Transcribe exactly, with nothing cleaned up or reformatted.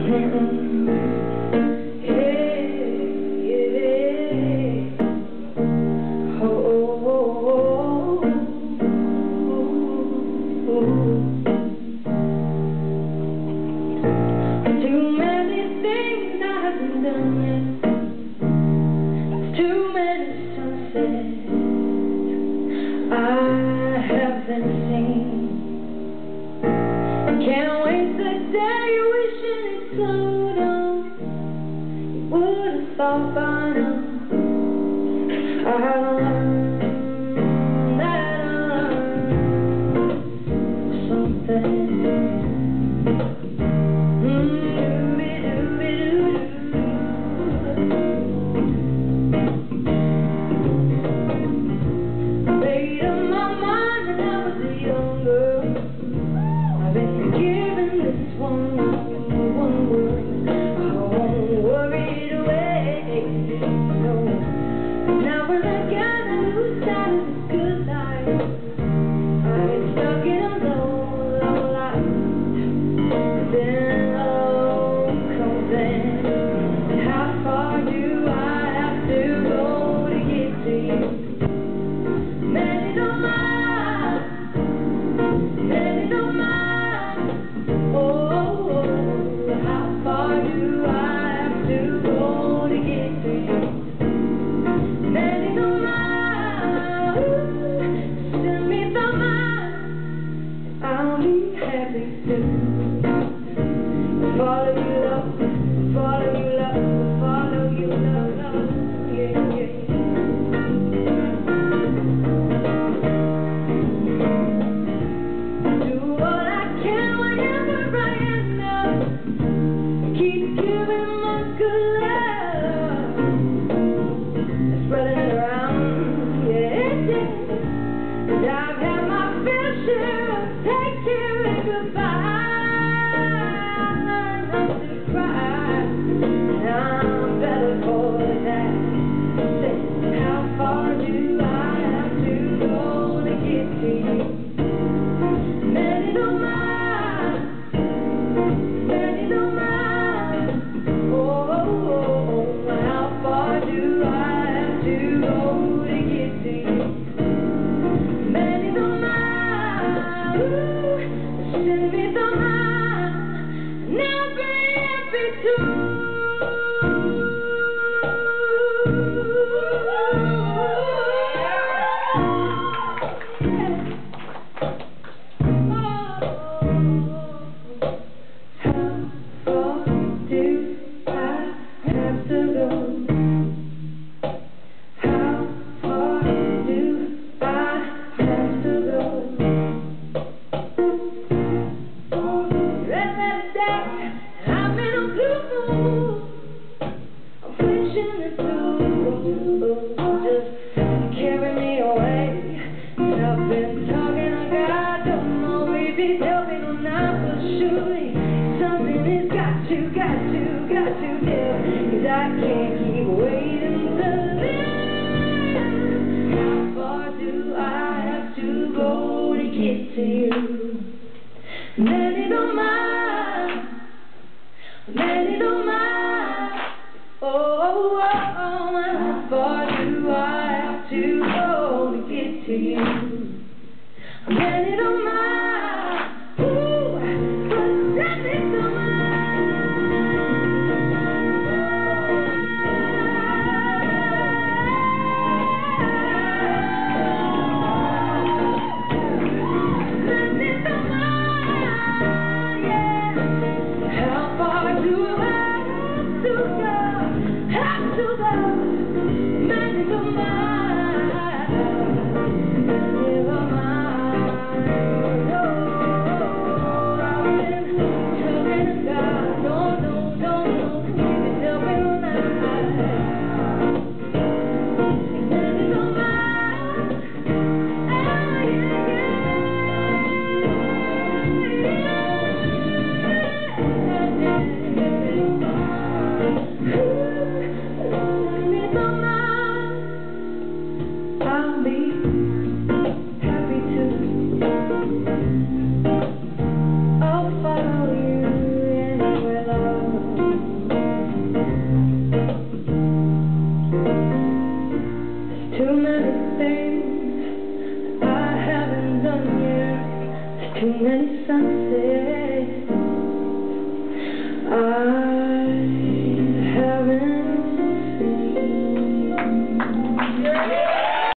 Can't wait the day wishing it slowed down. You would have thought by now I learned that I learned something. Made up my mind when I was a young girl. I've been given this one, one word. I won't worry it away. No. Now we're together, lose sight of this good life. I get stuck in a low, low life. Then love comes in. How far do I have to go to get to you? Many don't mind. Many don't mind. Follow you love, follow you love, follow you love, love, yeah, yeah. Do what I can whenever I end up. Keep giving my good love, spreading it around, yeah, yeah. And I've had my fair share of take care and goodbye. I can't keep waiting to live. How far do I have to go to get to you? Many don't mind, many don't mind. Oh, oh, oh, how far do I have to go to get to you? Many don't mind, ooh, but many don't mind. too many sunsets. I